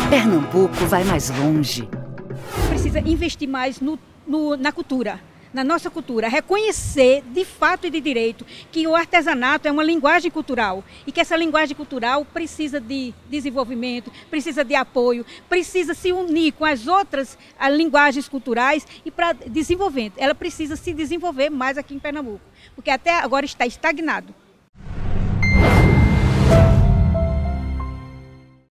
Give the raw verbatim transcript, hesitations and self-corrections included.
Pernambuco vai mais longe. Precisa investir mais no, no, na cultura, na nossa cultura, reconhecer de fato e de direito que o artesanato é uma linguagem cultural e que essa linguagem cultural precisa de desenvolvimento, precisa de apoio, precisa se unir com as outras as linguagens culturais e para desenvolvimento. Ela precisa se desenvolver mais aqui em Pernambuco, porque até agora está estagnado.